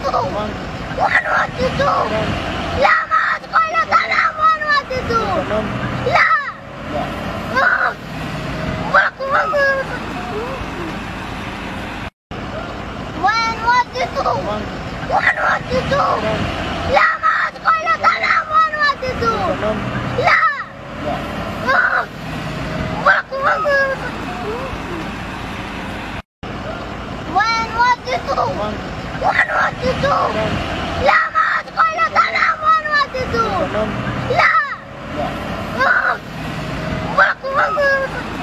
Tamam. 112. Tamam. لا ما تقول له سلام 112. Tamam. لا. لا. وين وديته؟ Tamam. وين وديته؟ Tamam. لا ما تقول له سلام 112. Tamam. لا. لا. وين وديته؟ Tamam. وين وديته؟ Tamam. لا ما تقول له سلام 112. Tamam. لا. لا.